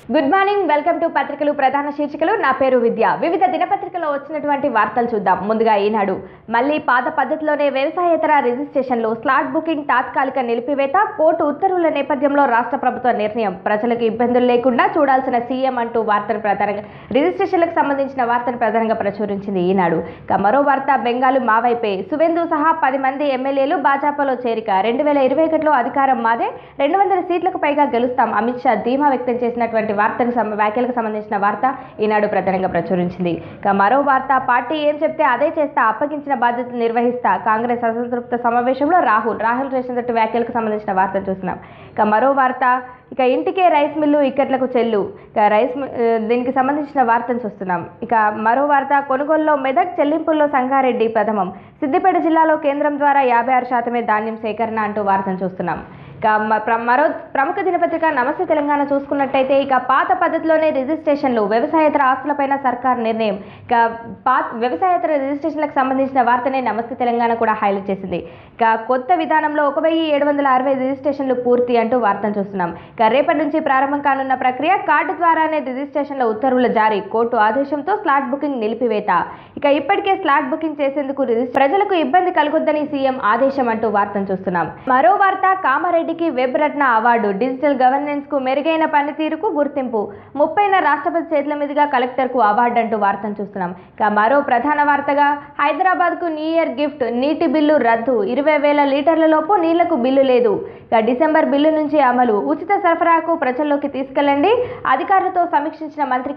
Good morning, welcome to పత్రికలు ప్రధాన శీర్షికలు. నా పేరు విద్య. వివిధ దినపత్రికల్లో వచ్చినటువంటి వార్తలు చూద్దాం. ముందుగా ఈనాడు. మళ్లీ పాత పద్ధతిలోనే వ్యవసాయేతర రిజిస్ట్రేషన్లు, స్లాట్ బుకింగ్ తాత్కాలిక నిలిపివేత, కోర్టు ఉత్తర్వుల నేపథ్యంలో రాష్ట్ర ప్రభుత్వ నిర్ణయం, ప్రజలకు ఇబ్బందులు లేకుండా చూడాల్సిన సీఎం అంటూ వార్తను ప్రధానంగా రిజిస్ట్రేషన్లకు సంబంధించిన వార్తను ప్రధానంగా ప్రచురించింది ఈనాడు. మరో వార్త బెంగాలు మా వైపే, సువేందు సహా 10 మంది ఎమ్మెల్యేలు భాజపాలో చేరిక, 2021లో అధికారం మాదే, 200 సీట్లకు పైగా గెలుస్తాం, అమిత్ షా ధీమా వ్యక్తం చేసినటువంటి వ్యాఖ్యలకు సంబంధించిన వార్త ఈనాడు ప్రధానంగా ప్రచురించింది. మరో వార్త, పార్టీ ఏం చెప్తే అదే చేస్తా, అప్పగించిన బాధ్యతలు నిర్వహిస్తా, కాంగ్రెస్ అసంతృప్త సమావేశంలో రాహుల్ చేసినటువంటి వ్యాఖ్యలకు సంబంధించిన వార్తను చూస్తున్నాం. మరో వార్త, ఇంటికే రైస్ మిల్లు ఇక్కట్లకు చెల్లు, దీనికి సంబంధించిన వార్తను చూస్తున్నాం. మరో వార్త, కొనుగోలులో మెదక్, చెల్లింపుల్లో సంగారెడ్డి ప్రథమం, సిద్దిపేట జిల్లాలో కేంద్రం ద్వారా 56% ధాన్యం సేకరణ అంటూ వార్తను చూస్తున్నాం. మరో ప్రముఖ దినపత్రిక నమస్తే తెలంగాణ చూసుకున్నట్టయితే, పాత పద్ధతిలోనే రిజిస్ట్రేషన్లు, వ్యవసాయేతర ఆస్తులపైన సర్కార్ నిర్ణయం. వ్యవసాయేతర రిజిస్ట్రేషన్లకు సంబంధించిన వార్తనే నమస్తే తెలంగాణ కూడా హైలైట్ చేసింది. కొత్త విధానంలో 1760 రిజిస్ట్రేషన్లు పూర్తి అంటూ వార్తను చూస్తున్నాం. రేపటి నుంచి ప్రారంభం కానున్న ప్రక్రియ, కార్డు ద్వారానే రిజిస్ట్రేషన్ల ఉత్తర్వుల జారీ, కోర్టు ఆదేశంతో స్లాట్ బుకింగ్ నిలిపివేత. ఇప్పటికే స్లాట్ బుకింగ్ చేసేందుకు ప్రజలకు ఇబ్బంది కలగొద్దని సీఎం ఆదేశం అంటూ వార్తను చూస్తున్నాం. మరో వార్త, కామారెడ్డికి web Ratna award, digital governance కు మెరుగైన పనితీరుకు గుర్తింపు, 30న రాష్ట్రపతి చేతుల మీదుగా కలెక్టర్ కు అవార్డు అంటూ వార్తను చూస్తున్నాం. మరో ప్రధాన వార్తగా, హైదరాబాద్ కు న్యూ ఇయర్ గిఫ్ట్, నీటి బిల్లు రద్దు, 20,000 లీటర్ల లోపు నీళ్లకు బిల్లు లేదు, డిసెంబర్ బిల్లు నుంచి అమలు, ఉచిత సరఫరాకు ప్రజల్లోకి తీసుకెళ్లండి, అధికారులతో సమీక్షించిన మంత్రి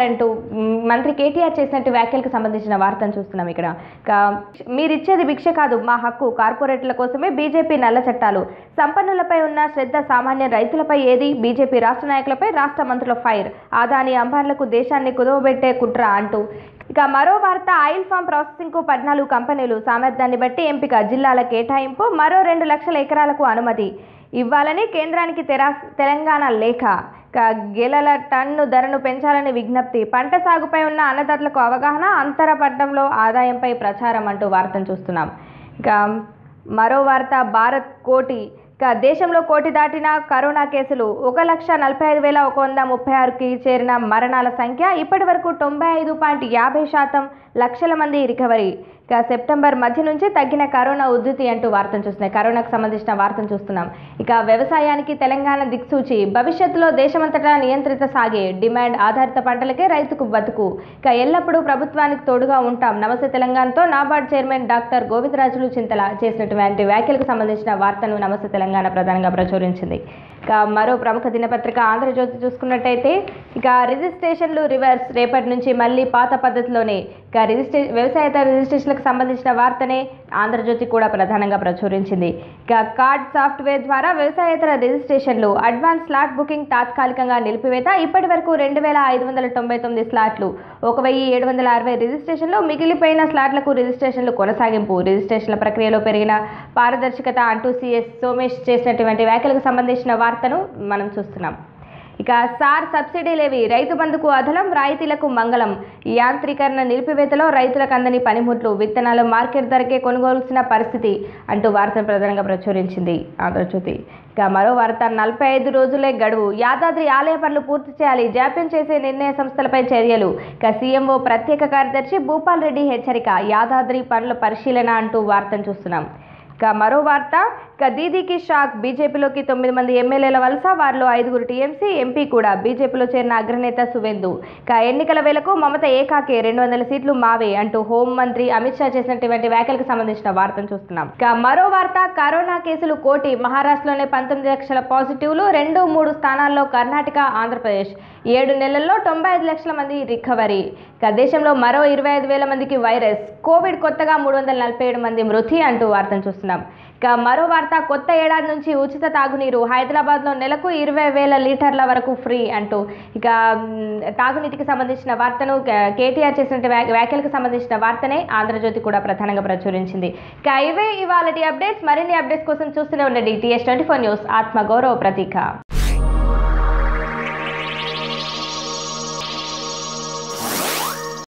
కేటీఆర్ చేసినట్టు వ్యాఖ్యలకు సంబంధించిన వార్తను చూస్తున్నాం. మీరిచ్చేది భిక్ష కాదు, మా హక్కు, కార్పొరేట్ల కోసమే బీజేపీ నల్ల చట్టాలు, సంపన్నులపై ఉన్న శ్రద్ధ సామాన్య రైతులపై ఏది, బీజేపీ రాష్ట్ర నాయకులపై రాష్ట్ర మంత్రుల ఫైర్, ఆదాని అంబాన్లకు దేశాన్ని కుదవబెట్టే కుట్ర అంటూ. మరో వార్త, ఆయిల్ ఫామ్ ప్రాసెసింగ్ కు 14 కంపెనీలు, సామర్థ్యాన్ని బట్టి ఎంపిక, జిల్లాల కేటాయింపు, మరో 2 లక్షల ఎకరాలకు అనుమతి ఇవ్వాలని కేంద్రానికి తెలంగాణ లేఖ. గెలల టన్ను ధరను పెంచాలని విజ్ఞప్తి, పంట సాగుపై ఉన్న అన్నదాతలకు అవగాహన, అంతర పంటంలో ఆదాయంపై ప్రచారం అంటూ వార్తను చూస్తున్నాం. మరో వార్త, భారత్ కోటి, దేశంలో కోటి దాటిన కరోనా కేసులు, 1,45,136కి చేరిన మరణాల సంఖ్య, ఇప్పటి వరకు 95.50% లక్షల మంది రికవరీ. సెప్టెంబర్ మధ్య నుంచి తగ్గిన కరోనా ఉధృతి అంటూ వార్తను చూస్తున్నాయి. కరోనాకు సంబంధించిన వార్తను చూస్తున్నాం. వ్యవసాయానికి తెలంగాణ దిక్సూచి, భవిష్యత్తులో దేశమంతటా నియంత్రిత సాగే డిమాండ్ ఆధారిత పంటలకే రైతుకు బతుకు, ఎల్లప్పుడూ ప్రభుత్వానికి తోడుగా ఉంటాం, నమస్తే తెలంగాణతో NABARD chairman doctor Govindarajulu Chintala చేసినటువంటి వ్యాఖ్యలకు సంబంధించిన వార్తను నమస్తే తెలంగాణ ప్రధానంగా ప్రచురించింది. మరో ప్రముఖ దినపత్రిక ఆంధ్రజ్యోతి చూసుకున్నట్టయితే, రిజిస్ట్రేషన్లు రివర్స్, రేపటి నుంచి మళ్ళీ పాత పద్ధతిలోనే. వ్యవసాయేతర రిజిస్ట్రేషన్లకు సంబంధించిన వార్తనే ఆంధ్రజ్యోతి కూడా ప్రధానంగా ప్రచురించింది. కార్డ్ సాఫ్ట్వేర్ ద్వారా వ్యవసాయేతర రిజిస్ట్రేషన్లు, అడ్వాన్స్ స్లాట్ బుకింగ్ తాత్కాలికంగా నిలిపివేత, ఇప్పటి వరకు 2,599 స్లాట్లు, 1,760 రిజిస్ట్రేషన్లు, మిగిలిపోయిన స్లాట్లకు రిజిస్ట్రేషన్లు కొనసాగింపు, రిజిస్ట్రేషన్ల ప్రక్రియలో పెరిగిన పారదర్శకత అంటూ సిఎస్ సోమేష్ చేసినటువంటి వ్యాఖ్యలకు సంబంధించిన వార్తను మనం చూస్తున్నాం. సార్ సబ్సిడీలేవి, రైతు బంధుకు అదలం, రాయితీలకు మంగళం, యాంత్రీకరణ నిలిపివేతలో రైతులకు అందని పనిముట్లు, విత్తనాలు మార్కెట్ ధరకే కొనుగోల్సిన పరిస్థితి అంటూ వార్తను ప్రధానంగా ప్రచురించింది ఆంధ్రజ్యోతి. మరో వార్త, 45 రోజులే గడువు, యాదాద్రి ఆలయ పనులు పూర్తి చేయాలి, జాప్యం చేసే నిర్ణయ సంస్థలపై చర్యలు. సీఎంఓ ప్రత్యేక కార్యదర్శి భూపాల్ రెడ్డి హెచ్చరిక, యాదాద్రి పనుల పరిశీలన అంటూ వార్తను చూస్తున్నాం. మరో వార్త, దీదీకి షాక్, బీజేపీలోకి 9 మంది ఎమ్మెల్యేల వలస, వారిలో 5 టీఎంసీ ఎంపీ కూడా, బీజేపీలో చేరిన అగ్రనేత సువేందు. ఎన్నికల వేళకు మమత ఏకాకే, 200 సీట్లు మావే అంటూ హోంమంత్రి అమిత్ షా చేసినటువంటి వ్యాఖ్యలకు సంబంధించిన వార్తను చూస్తున్నాం. మరో వార్త, కరోనా కేసులు కోటి, మహారాష్ట్రలోనే 19 లక్షల పాజిటివ్లు, 2-3 స్థానాల్లో కర్ణాటక, ఆంధ్రప్రదేశ్, 7 నెలల్లో 95 లక్షల మంది రికవరీ. దేశంలో మరో 25,000 మందికి వైరస్, కోవిడ్ కొత్తగా 347 మంది మృతి అంటూ వార్తను చూస్తున్నాం. మరో వార్త, కొత్త ఏడాది నుంచి ఉచిత తాగునీరు, హైదరాబాద్లో నెలకు 20,000 లీటర్ల వరకు ఫ్రీ అంటూ తాగునీటికి సంబంధించిన వార్తను కేటీఆర్ చేసిన వ్యాఖ్యలకు సంబంధించిన వార్తనే ఆంధ్రజ్యోతి కూడా ప్రధానంగా ప్రచురించింది. ఇవే ఇవాళటి అప్డేట్స్. మరిన్ని అప్డేట్స్ కోసం చూస్తూనే ఉండండి TS24 న్యూస్, ఆత్మగౌరవ ప్రతీక.